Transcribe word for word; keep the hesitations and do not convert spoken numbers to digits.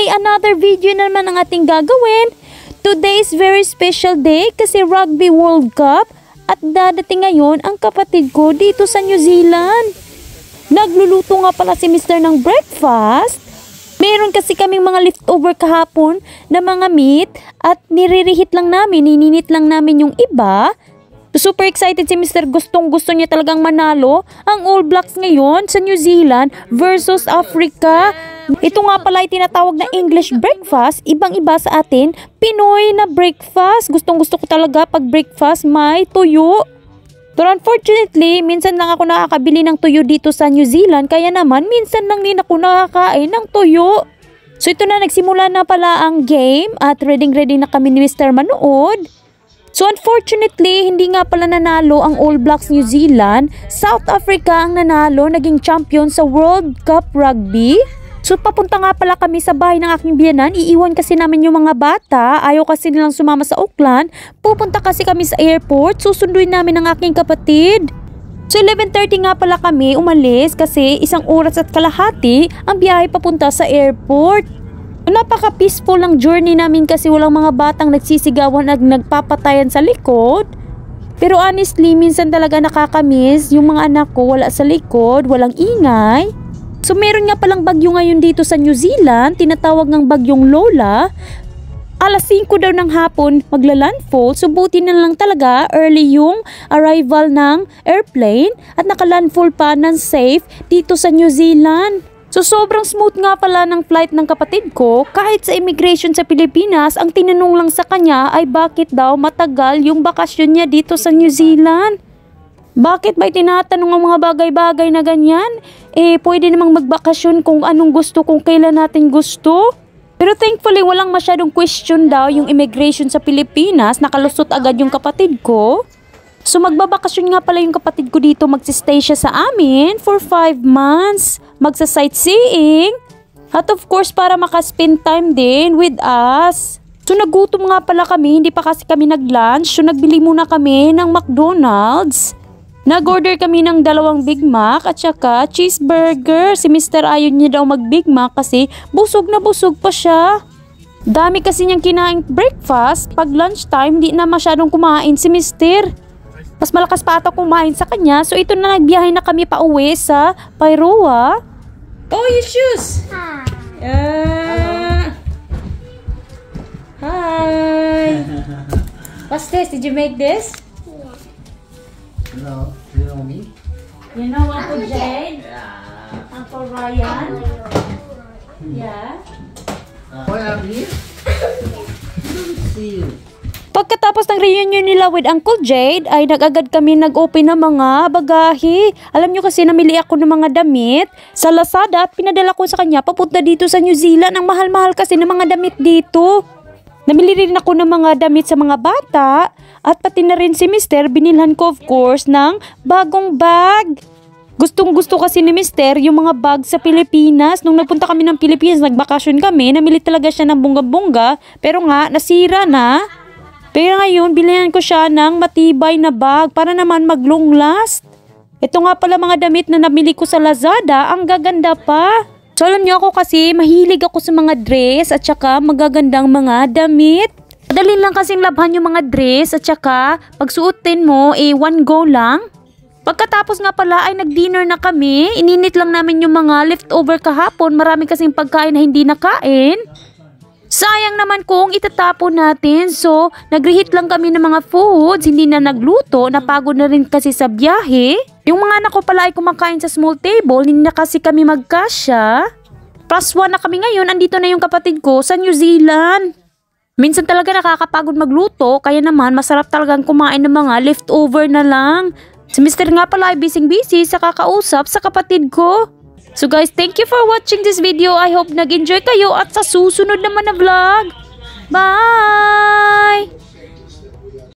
Today, another video naman ang ating gagawin. Today is very special day kasi Rugby World Cup at dadating ngayon ang kapatid ko dito sa New Zealand. Nagluluto nga pala si mister ng breakfast. Meron kasi kaming mga leftover kahapon na mga meat at nirerehit lang namin, nininit lang namin yung iba. Super excited si mister Gustong gusto niya talagang manalo ang All Blacks ngayon sa New Zealand versus Africa. Ito nga pala ay tinatawag na English breakfast. Ibang iba sa atin, Pinoy na breakfast. Gustong gusto ko talaga pag breakfast may tuyo. Pero unfortunately, minsan lang ako nakakabili ng tuyo dito sa New Zealand. Kaya naman, minsan lang din ako nakakain ng tuyo. So ito na, nagsimula na pala ang game at ready-ready na kami ni mister manood. So unfortunately, hindi nga pala nanalo ang All Blacks New Zealand. South Africa ang nanalo, naging champion sa World Cup Rugby. So papunta nga pala kami sa bahay ng aking biyenan. Iiwan kasi namin yung mga bata. Ayaw kasi nilang sumama sa Auckland. Pupunta kasi kami sa airport. Susunduin namin ang aking kapatid. So eleven thirty nga pala kami umalis kasi isang oras at kalahati ang biyahe papunta sa airport. Napaka-peaceful ang journey namin kasi walang mga batang nagsisigawan at nagpapatayan sa likod. Pero honestly, minsan talaga nakakamiss yung mga anak ko wala sa likod, walang ingay. So meron nga palang bagyo ngayon dito sa New Zealand, tinatawag ng bagyong Lola. alas singko daw ng hapon magla-landfall, so buti na lang talaga early yung arrival ng airplane at naka-landfall pa ng safe dito sa New Zealand. So sobrang smooth nga pala ng flight ng kapatid ko. Kahit sa immigration sa Pilipinas, ang tinanong lang sa kanya ay bakit daw matagal yung bakasyon niya dito sa New Zealand. Bakit ba tinatanong ang mga bagay-bagay na ganyan? Eh pwede namang magbakasyon kung anong gusto, kung kailan natin gusto. Pero thankfully walang masyadong question daw yung immigration sa Pilipinas. Nakalusot agad yung kapatid ko. So magbabakasyon nga pala yung kapatid ko dito, magsistay siya sa amin for five months, magsa-sightseeing, at of course para makaspend time din with us. So nagutom nga pala kami, hindi pa kasi kami nag-lunch, so nagbili muna kami ng McDonald's. Nag-order kami ng dalawang Big Mac at saka cheeseburger. Si mister ayaw niya daw mag-Big Mac kasi busog na busog pa siya. Dami kasi niyang kinain breakfast, pag lunchtime di na masyadong kumain si mister. Mas malakas pa ata kumain sa kanya. So ito na, nagbiyahe na kami pa uwi sa Pairoa. Oh, your shoes! Uh, hi! What's this? Did you make this? No, you know me? You know Uncle Jade? Yeah. Uncle Ryan? Yeah? Uh, why are you? See you. Pagkatapos ng reunion nila with Uncle Jade, ay nag-agad kami nag-open ng mga bagahe. Alam nyo kasi namili ako ng mga damit sa Lazada at pinadala ko sa kanya papunta dito sa New Zealand. Ang mahal-mahal kasi ng mga damit dito. Namili rin ako ng mga damit sa mga bata at pati na rin si mister binilhan ko of course ng bagong bag. Gustong gusto kasi ni mister yung mga bag sa Pilipinas. Nung nagpunta kami ng Pilipinas, nagbakasyon kami, namili talaga siya ng bongga-bongga pero nga nasira na. Pero ngayon, bilihan ko siya ng matibay na bag para naman mag-long last. Ito nga pala mga damit na nabili ko sa Lazada, ang gaganda pa. So alam niyo ako kasi, mahilig ako sa mga dress at saka magagandang mga damit. Madali lang kasing labhan yung mga dress at saka pagsuotin mo, eh one go lang. Pagkatapos nga pala ay nag-dinner na kami, ininit lang namin yung mga leftover kahapon, marami kasing pagkain na hindi nakain. Sayang naman kung itatapon natin, so nag-reheat lang kami ng mga foods, hindi na nagluto, napagod na rin kasi sa biyahe. Yung mga anak ko pala ay kumakain sa small table, hindi na kasi kami magkasya. Plus one na kami ngayon, andito na yung kapatid ko sa New Zealand. Minsan talaga nakakapagod magluto, kaya naman masarap talagang kumain ng mga leftover na lang. Si mister nga pala ay busy-busy sa kakausap sa kapatid ko. So guys, thank you for watching this video. I hope nag-enjoy kayo at sa susunod naman na vlog. Bye!